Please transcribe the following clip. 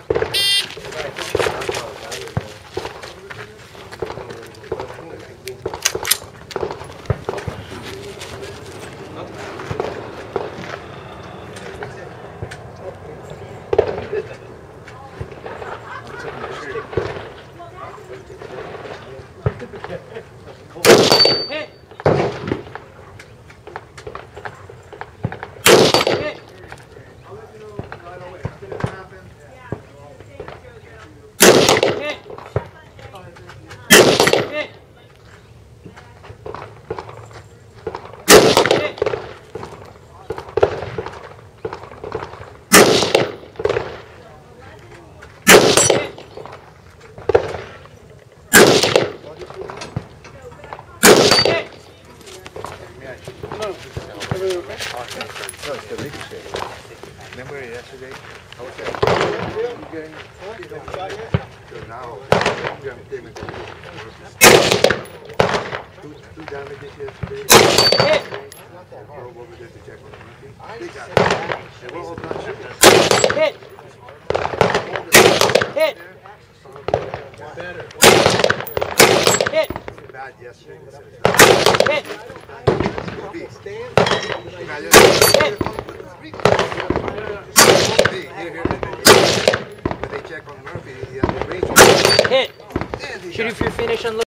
Remember yesterday? I was saying, so now, two damages yesterday. Drove over there to check on Murphy. They got it. They were all done. Hit! Hit! Hit! Bad yesterday. Hit! When they check on Murphy, he has the range. Hit! Shoot if you're finished on